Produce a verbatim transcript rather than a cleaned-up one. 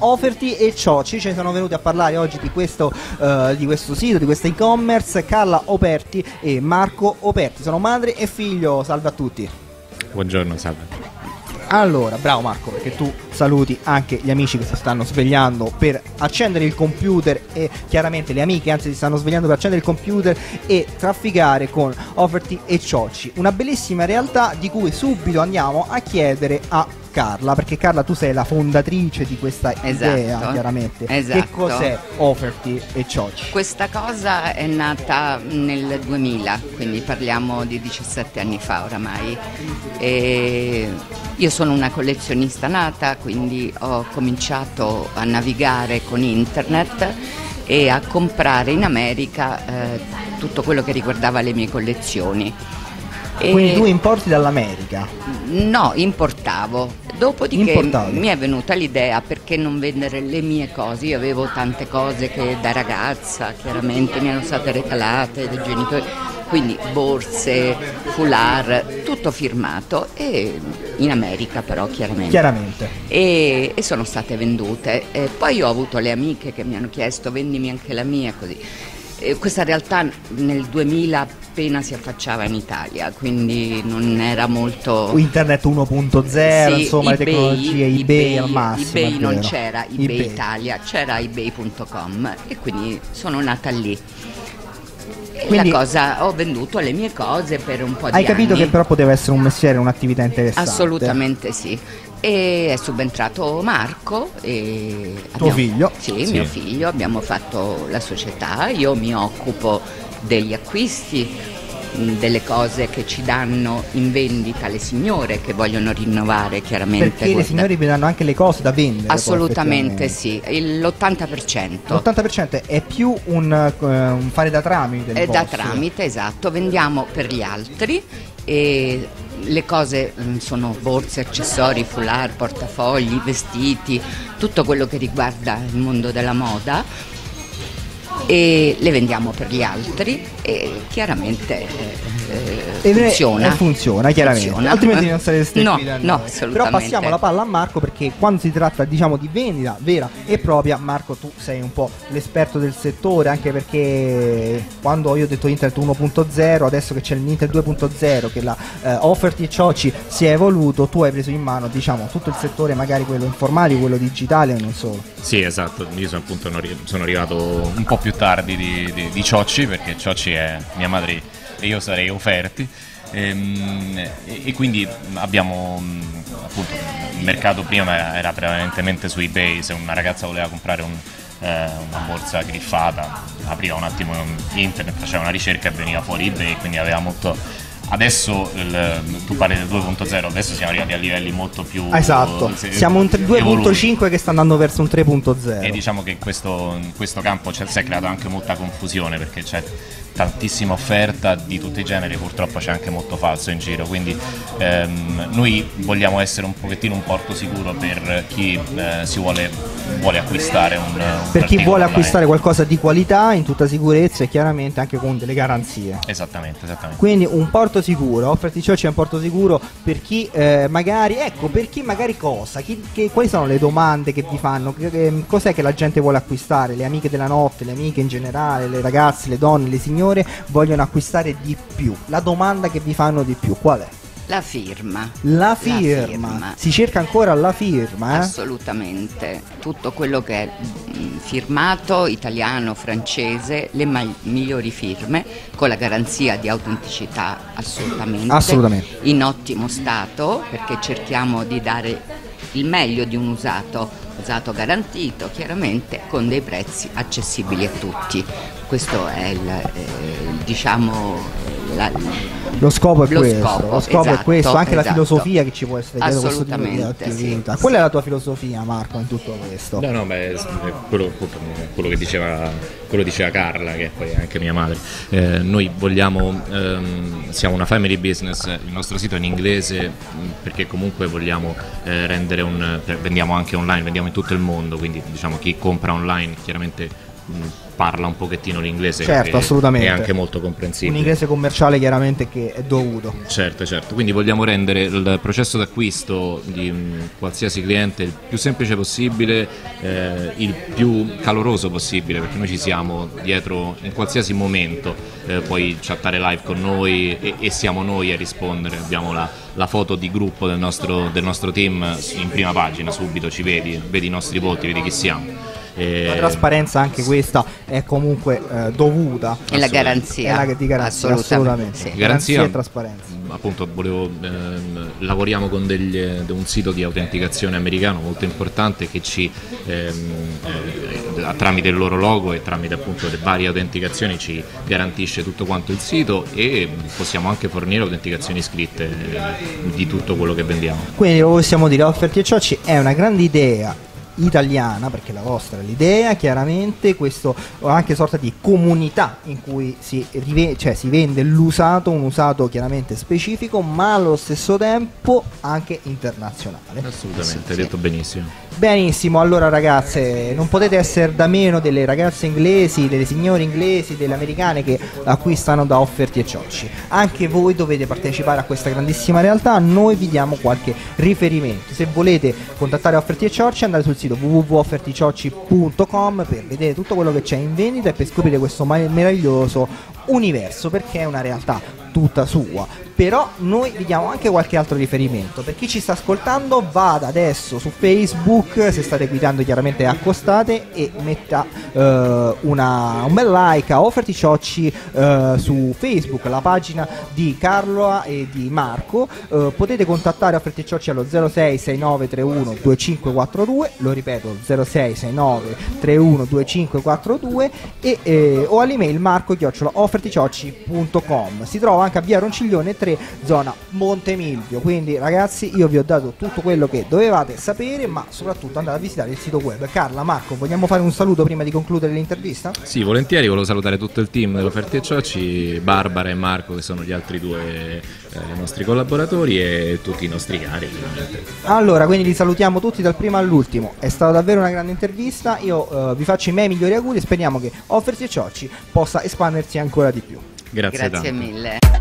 Offerty e Ciocci. Ci sono venuti a parlare oggi di questo, uh, di questo sito, di questo e-commerce, Carla Operti e Marco Operti. Sono madre e figlio. Salve a tutti. Buongiorno, salve. Allora, bravo Marco, perché tu saluti anche gli amici che si stanno svegliando per accendere il computer, e chiaramente le amiche, anzi, si stanno svegliando per accendere il computer e trafficare con Offerty e Ciocci. Una bellissima realtà di cui subito andiamo a chiedere a Carla, perché Carla, tu sei la fondatrice di questa esatto, idea, chiaramente. Esatto. Che cos'è Offerty e Ciocci? Questa cosa è nata nel duemila, quindi parliamo di diciassette anni fa oramai. E io sono una collezionista nata, quindi ho cominciato a navigare con internet e a comprare in America eh, tutto quello che riguardava le mie collezioni. Quindi tu importi dall'America? No, importavo. Dopodiché Importavi. mi è venuta l'idea, perché non vendere le mie cose. Io avevo tante cose che da ragazza chiaramente mi erano state regalate dai genitori, quindi borse, foulard, tutto firmato, e in America però chiaramente. Chiaramente. E, e sono state vendute. E poi ho avuto le amiche che mi hanno chiesto vendimi anche la mia, così. E questa realtà nel duemila appena si affacciava in Italia, quindi non era molto... Internet uno punto zero, sì, insomma, eBay, le tecnologie, eBay, eBay al massimo. eBay non vero. c'era, eBay, eBay Italia, c'era ebay punto com, e quindi sono nata lì. E Quindi, la cosa, ho venduto le mie cose per un po' di anni. Hai capito che però poteva essere un mestiere, un'attività interessante? Assolutamente sì. E è subentrato Marco e tuo abbiamo, figlio? Sì, Sì. mio figlio, abbiamo fatto la società, io mi occupo degli acquisti, mh, delle cose che ci danno in vendita le signore che vogliono rinnovare chiaramente. Perché le questa- signore vi danno anche le cose da vendere? poi, Assolutamente effettivamente. sì, il- l'ottanta per cento. L'ottanta per cento è più un, eh, un fare da tramite. È il da vostro. tramite, esatto, vendiamo per gli altri e le cose mh, sono borse, accessori, foulard, portafogli, vestiti, tutto quello che riguarda il mondo della moda, e le vendiamo per gli altri e chiaramente eh, E funziona. e funziona, chiaramente. Funziona. Altrimenti non sareste No, qui da no, noi. assolutamente. Però passiamo la palla a Marco, perché quando si tratta, diciamo, di vendita vera e propria, Marco, tu sei un po' l'esperto del settore, anche perché quando io ho detto Internet uno punto zero, adesso che c'è l'Internet due punto zero, che la eh, Offerty e Ciocci si è evoluto, tu hai preso in mano, diciamo, tutto il settore, magari quello informatico, quello digitale e non solo. Sì, esatto, io sono appunto sono arrivato un po' più tardi di, di, di Ciocci, perché Ciocci è mia madre e io sarei Offerti, ehm, e, e quindi abbiamo appunto, il mercato prima era prevalentemente su eBay. Se una ragazza voleva comprare un, eh, una borsa griffata, apriva un attimo internet, faceva una ricerca e veniva fuori eBay, quindi aveva molto... Adesso il, tu parli del due punto zero, adesso siamo arrivati a livelli molto più... Esatto, se, siamo un due punto cinque evoluti. che sta andando verso un tre punto zero. E diciamo che in questo, in questo campo c'è, si è creata anche molta confusione, perché c'è tantissima offerta di tutti i generi, purtroppo c'è anche molto falso in giro, quindi ehm, noi vogliamo essere un pochettino un porto sicuro per chi eh, si vuole, vuole acquistare un, un per chi vuole online. acquistare qualcosa di qualità in tutta sicurezza e chiaramente anche con delle garanzie. Esattamente, esattamente. Quindi un porto sicuro, Offerty Ciocci è un porto sicuro per chi eh, magari, ecco, per chi magari cosa, chi, che, quali sono le domande che vi fanno, che, che, cos'è che la gente vuole acquistare, le amiche della notte, le amiche in generale, le ragazze, le donne, le signore vogliono acquistare di più, la domanda che vi fanno di più qual è? La firma. La firma, La firma. si cerca ancora la firma, eh? Assolutamente, tutto quello che è mh, firmato, italiano, francese, le ma- migliori firme, con la garanzia di autenticità assolutamente, Assolutamente. in ottimo stato, perché cerchiamo di dare il meglio di un usato, usato garantito, chiaramente con dei prezzi accessibili a tutti. Questo è il, eh, diciamo la, Lo scopo è lo questo, scopo, lo scopo esatto, è questo, anche la esatto. filosofia che ci può essere dietro questo tipo di Assolutamente, attività. sì, Qual sì. è la tua filosofia, Marco, in tutto questo? No, no, beh, quello, quello che diceva, quello diceva Carla, che poi è anche mia madre. Eh, noi vogliamo, ehm, siamo una family business, il nostro sito è in inglese mh, perché comunque vogliamo eh, rendere un, vendiamo anche online, vendiamo in tutto il mondo, quindi diciamo chi compra online chiaramente parla un pochettino l'inglese, certo, che assolutamente. è anche molto comprensibile. Un inglese commerciale chiaramente che è dovuto. Certo, certo. Quindi vogliamo rendere il processo d'acquisto di um, qualsiasi cliente il più semplice possibile, eh, il più caloroso possibile, perché noi ci siamo dietro in qualsiasi momento, eh, puoi chattare live con noi e, e siamo noi a rispondere. Abbiamo la, la foto di gruppo del nostro, del nostro team in prima pagina, subito ci vedi, vedi i nostri volti, vedi chi siamo. La trasparenza anche questa è comunque eh, dovuta. E la garanzia. È la di garanzia, assolutamente. assolutamente. Sì. Garanzia, garanzia e trasparenza. Appunto, volevo, ehm, lavoriamo con degli, un sito di autenticazione americano molto importante che ci ehm, eh, tramite il loro logo e tramite appunto le varie autenticazioni ci garantisce tutto quanto il sito, e possiamo anche fornire autenticazioni scritte eh, di tutto quello che vendiamo. Quindi lo possiamo dire, Offerty e Ciocci è una grande idea italiana, perché la vostra è l'idea, chiaramente questo anche sorta di comunità in cui si, rive- cioè si vende l'usato, un usato chiaramente specifico, ma allo stesso tempo anche internazionale. Assolutamente, hai detto benissimo. Benissimo, allora ragazze, non potete essere da meno delle ragazze inglesi, delle signore inglesi, delle americane che acquistano da Offerty e Ciocci. Anche voi dovete partecipare a questa grandissima realtà, noi vi diamo qualche riferimento. Se volete contattare Offerty e Ciocci, andate sul sito w w w punto offerty ciocci punto com per vedere tutto quello che c'è in vendita e per scoprire questo meraviglioso universo, perché è una realtà tutta sua. Però noi vi diamo anche qualche altro riferimento. Per chi ci sta ascoltando, vada adesso su Facebook, se state guidando chiaramente accostate, e metta uh, una, un bel like a Offerty Ciocci uh, su Facebook, la pagina di Carlo e di Marco. Uh, potete contattare Offerty Ciocci allo zero sei sei nove tre uno due cinque quattro due, lo ripeto zero sei sei nove tre uno due cinque quattro due, e, eh, o all'email marco chiocciola offerty ciocci punto com. Si trova anche a via Ronciglione tre, zona Montemilvio. Quindi ragazzi, io vi ho dato tutto quello che dovevate sapere, ma soprattutto andate a visitare il sito web. Carla, Marco, vogliamo fare un saluto prima di concludere l'intervista? Sì, volentieri. Volevo salutare tutto il team dell'Offerty e Ciocci, Barbara e Marco, che sono gli altri due eh, nostri collaboratori, e tutti i nostri cari, ovviamente. Allora, quindi li salutiamo tutti dal primo all'ultimo. È stata davvero una grande intervista. Io eh, vi faccio i miei migliori auguri e speriamo che Offerty e Ciocci possa espandersi ancora di più. Grazie, Grazie tanto. mille.